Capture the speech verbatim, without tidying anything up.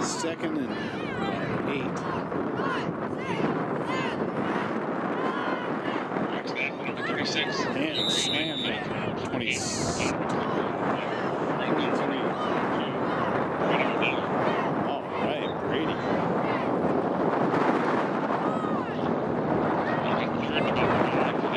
Second and eight. Watch that, number thirty-six. And slammed it. twenty.